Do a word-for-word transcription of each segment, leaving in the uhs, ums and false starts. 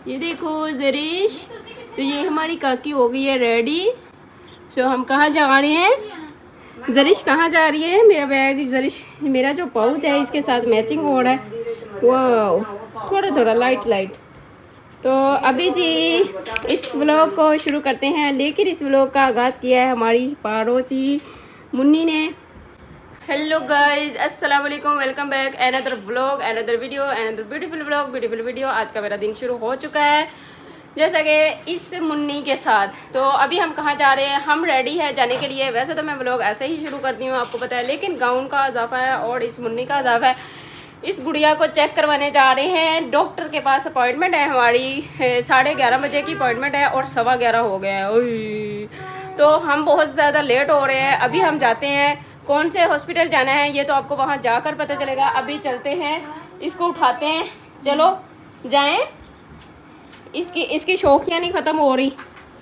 ये देखो ज़रिश, तो ये हमारी काकी हो गई है रेडी। सो हम कहाँ जा रहे हैं? ज़रिश कहाँ जा रही है? मेरा बैग ज़रिश, मेरा जो पाउच है इसके साथ मैचिंग हो रहा है। वाह, थोड़ा थोड़ा लाइट लाइट। तो अभी जी इस व्लॉग को शुरू करते हैं, लेकिन इस व्लॉग का आगाज़ किया है हमारी पड़ोसी मुन्नी ने। हेलो गाइस, अस्सलाम वालेकुम, welcome back another vlog, another video, another beautiful vlog, beautiful video. आज का मेरा दिन शुरू हो चुका है जैसा कि इस मुन्नी के साथ। तो अभी हम कहाँ जा रहे हैं? हम रेडी है जाने के लिए। वैसे तो मैं व्लॉग ऐसे ही शुरू करती हूँ, आपको पता है, लेकिन गाउन का इजाफा है और इस मुन्नी का इजाफा है। इस गुड़िया को चेक करवाने जा रहे हैं डॉक्टर के पास। अपॉइंटमेंट है हमारी, साढ़े ग्यारह बजे की अपॉइंटमेंट है और सवा ग्यारह हो गया है। तो हम बहुत ज़्यादा लेट हो रहे हैं। अभी हम जाते हैं, कौन से हॉस्पिटल जाना है ये तो आपको वहाँ जाकर पता चलेगा। अभी चलते हैं, इसको उठाते हैं, चलो जाएं। इसकी इसकी शौकियाँ नहीं ख़त्म हो रही।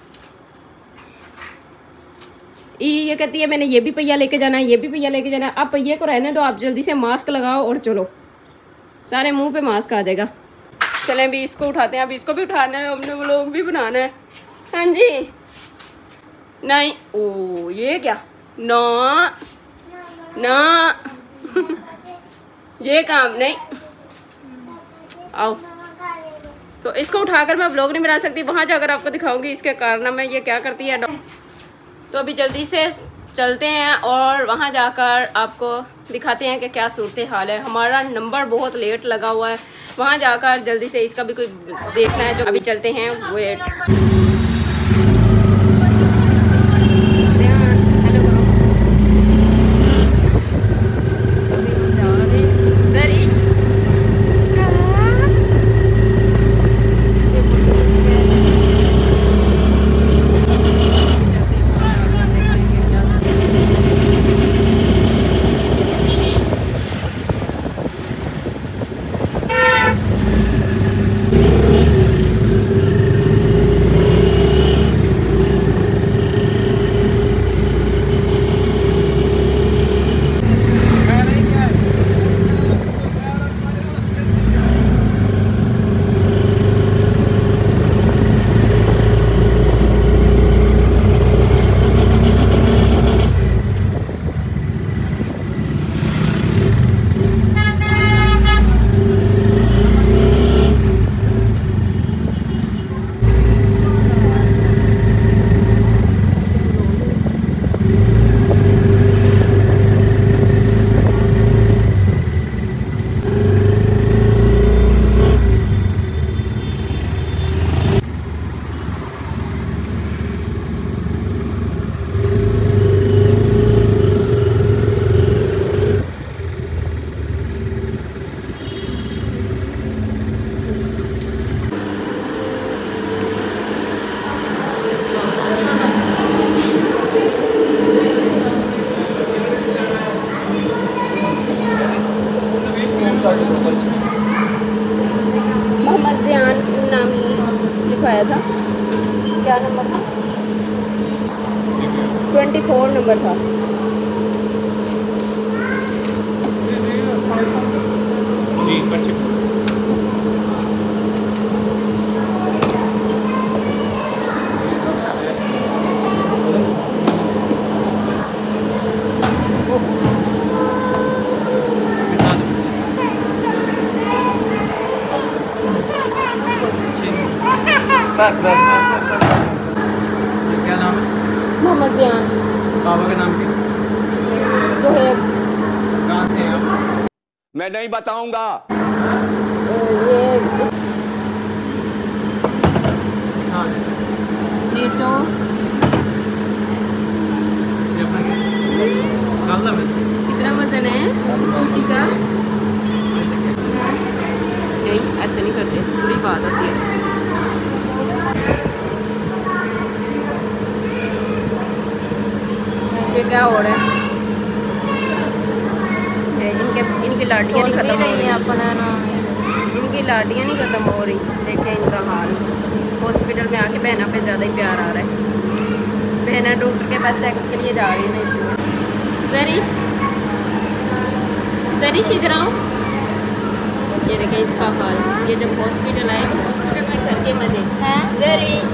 ये कहती है मैंने ये भी पहिया लेके जाना है, ये भी पहिया लेके जाना है। अब पहिए को रहने दो, आप जल्दी से मास्क लगाओ और चलो, सारे मुंह पे मास्क आ जाएगा। चलें अभी इसको उठाते हैं। अभी इसको भी उठाना है, हमने व्लॉग भी बनाना है। हाँ जी, नहीं, ओ ये क्या, ना ना ये काम नहीं। आओ, तो इसको उठाकर मैं व्लॉग नहीं बना सकती, वहाँ जाकर आपको दिखाऊंगी इसके कारनामे ये क्या करती है। तो अभी जल्दी से चलते हैं और वहाँ जाकर आपको दिखाते हैं कि क्या सूरत हाल है। हमारा नंबर बहुत लेट लगा हुआ है, वहाँ जाकर जल्दी से इसका भी कोई देखना है। जो अभी चलते हैं, वेट। मोहम्मद ज़ियान नाम लिखवाया था, क्या नंबर था? ट्वेंटी फोर नंबर था। जी बच्चे बस बस बस। क्या नाम है? मोहम्मद ज़ियान। बाबा के नाम की? सुहेब। कहाँ से हैं आप? मैं नहीं बताऊंगा। ये हाँ नीटो ये अपना क्या कितना वजन है स्कूटी का? नहीं ऐसे नहीं करते, थोड़ी बात होती है। ये क्या हो रहा है? इनके इनकी लाडियाँ नहीं खत्म हो रही हैं अपना ना, इनकी लाडियाँ नहीं खत्म हो रही। देखें इनका हाल। हॉस्पिटल में आके बहना पे ज़्यादा ही प्यार आ रहा है। बहना डॉक्टर के पास चेकअप के लिए जा रही है ना, इसलिए। ज़रिश ज़रिश इधर आओ। ये देखें इसका हाल। ये जब हॉस्पिटल आए तो हॉस्पिटल में घर के मजे हैं। जरीश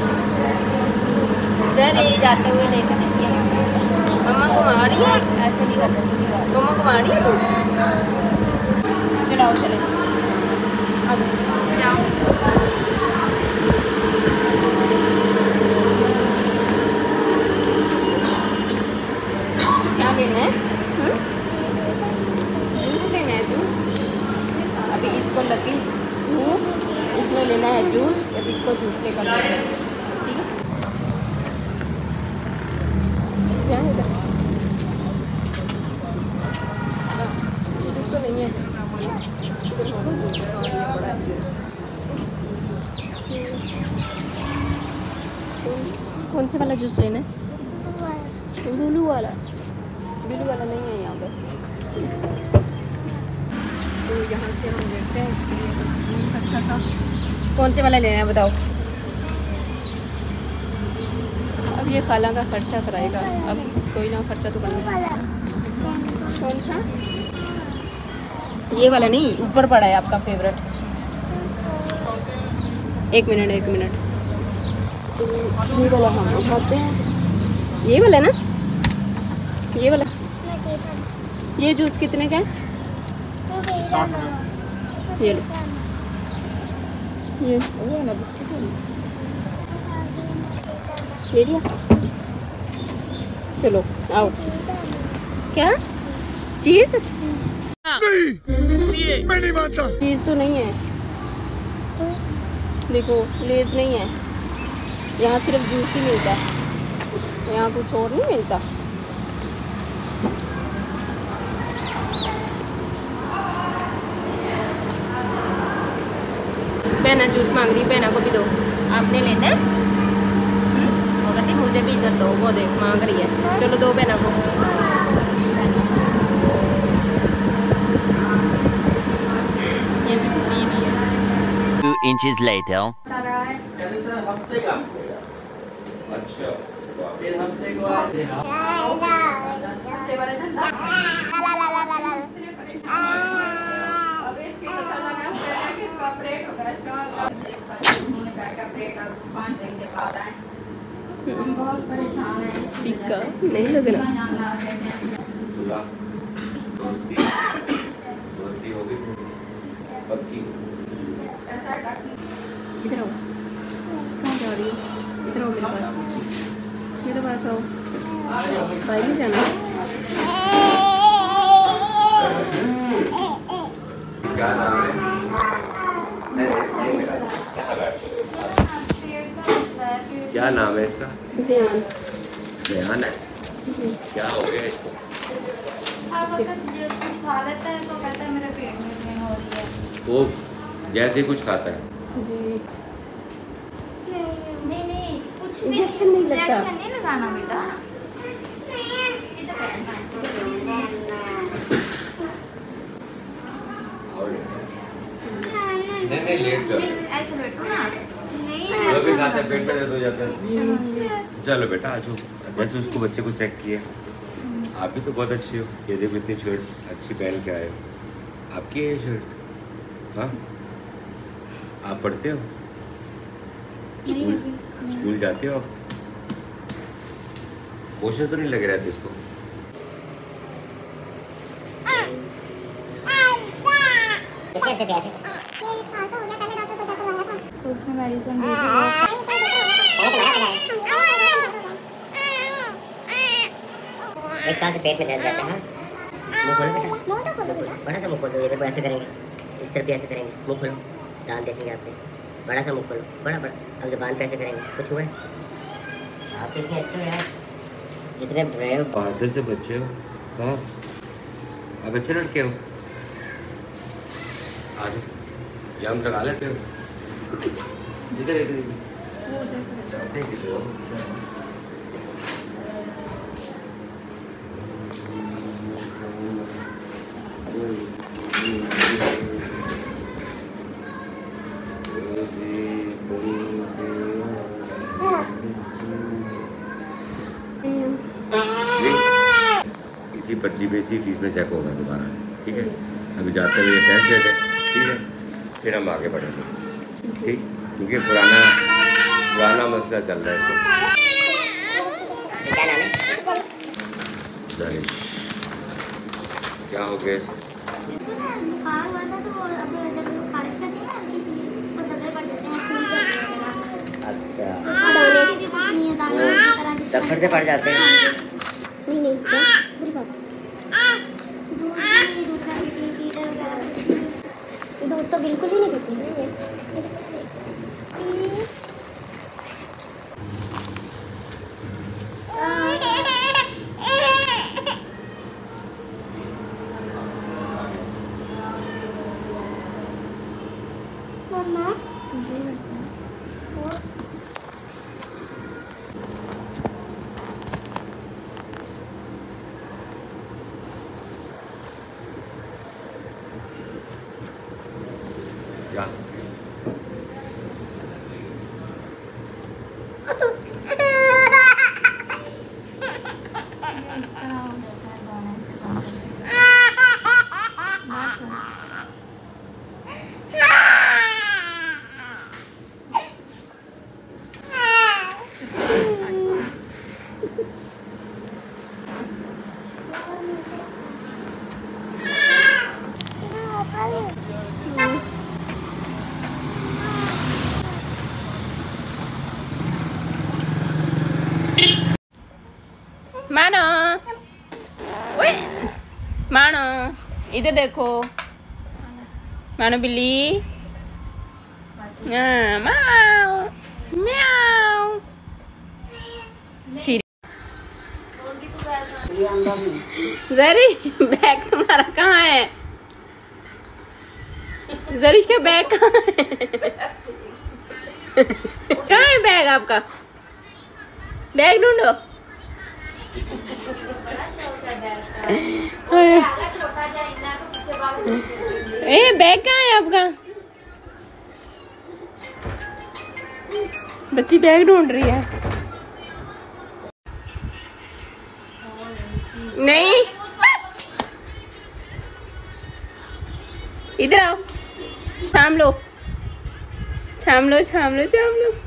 जरीश जाते हुए लेकर देती है मम्मा को मारी है, ऐसे नहीं करते मम्मा को मारी है तू। चलाओ चले अब जाओ। क्या लेना है? जूस लेना है, जूस। अभी इसको लगी भूख, इसमें लेना है जूस। अभी इसको जूस लेकर ठीक है। जूस तो नहीं है, कौन से वाला जूस लेना है? ब्लू वाला, ब्लू वाला नहीं है यहाँ पर। तो यहाँ से हम देखते हैं इसके लिए जूस अच्छा सा। कौन से वाला लेना है बताओ? अब ये खाला का खर्चा कराएगा, अब कोई ना खर्चा तो करना। कौन सा? ये वाला नहीं, ऊपर पड़ा है आपका फेवरेट। एक मिनट एक मिनट, तो ये वाला हम उठाते हैं। ये वाला ना, ये वाला। ये जूस कितने का है? ये लो, ये वो ना बिस्किट ले लिया। चलो आओ। क्या चीज़? नहीं, मैं नहीं मानता। चीज़ तो नहीं है, देखो लेज नहीं है। यहाँ सिर्फ जूस ही मिलता है, यहाँ कुछ और नहीं मिलता। बहना जूस मांग रही, बहना को भी दो। आपने लेना है? वो कहती मुझे भी इधर दो, वो देख मांग रही है। चलो दो बहना को। ये भी पी भी है। Two inches later. अच्छा, फिर हफ्ते को आते हैं। बहुत परेशान है। टिक्का नहीं लग रहा। दोस्ती दोस्ती होगी पक्की। इधर आओ, कहाँ जा रही हो? इधर आओ मेरे पास, मेरे पास आओ। भाई नहीं जाना? क्या नाम है? क्या नाम है इसका? ज़ियान। ज़ियान है। क्या हो गया इसको? हर वक्त जो कुछ खा लेता है तो कहता है मेरे पेट में पेन हो रही है। वो जैसे कुछ खाता है। जी नहीं नहीं कुछ भी इंजेक्शन नहीं लगता। इंजेक्शन नहीं लगाना बेटा। इधर बैठना। नहीं नहीं लेट जाओ। ऐसे बैठो ना। नहीं जो भी खाता है पेट में दर्द हो जाता है। चलो बेटा आ जाओ। वैसे उसको बच्चे को चेक किए, आप भी तो बहुत अच्छी हो। ये देखो इतनी शर्ट अच्छी पहन के आए हो। आपकी है ये शर्ट? हाँ, आप पढ़ते हो? स्कूल स्कूल जाते हो आप? मोशन तो नहीं लग रहा था इसको? कैसे कैसे तो उसने मेडिसिन दी एक साल से पेट में दर्द रहता है। मुँह खोलो बेटा, बड़ा सा मुँह खोलो। ये देखो ऐसे करेंगे, इस तरफ भी ऐसे करेंगे। मुँह खोलो, दांत देखेंगे आपने। बड़ा सा मुँह खोलो, बड़ा बड़ा। अब ज़ुबान पे ऐसे करेंगे। कुछ हुआ है? आप तो इतने अच्छे हो यार, इतने ब्रेव। बहादुर से बच्चे हो। हाँ, आप अच्छे लड़के हो। आ जाओ, जाम लगा लेते हो। इधर इधर इधर इसी पर्ची पे इसी फीस में चेक होगा दोबारा, ठीक है? अभी जाते हुए टेस्ट दे दें, ठीक है? फिर हम आगे बढ़ेंगे। ठीक, क्योंकि पुराना पुराना मसला चल रहा है इसको। क्या नाम है? जरिश, क्या हो गया इसे? इसको ना बुखार हुआ था तो अब जब खारिश करते हैं ना किसी को दर्द पड़ जाते हैं स्कूल कर देगा। अच्छा, दाने से भी कुछ नहीं है, दाने की तरह दिखता है। दफ्तर से पड़ जाते हैं। नहीं नहीं क्या बुरी बात दूध नहीं, दूध का पीती हीटर वगैरह दूध तो बिल्कुल ही नहीं पीती है ये। मम्मा क्या? इस तरह हो जाता है दाने से काम करते बस बस। मानो, ओए मानो, इधर देखो मानो बिल्ली। हाँ, म्याऊ म्याऊ। जरिश बैग तुम्हारा कहाँ है? जरिश का बैग कहाँ है? कहाँ है बैग आपका? बैग ढूंढो। ए बैग कहाँ है आपका? बच्ची बैग ढूंढ रही है। नहीं, इधर आओ, छाम लो छाम लो छाम लो छाम लो।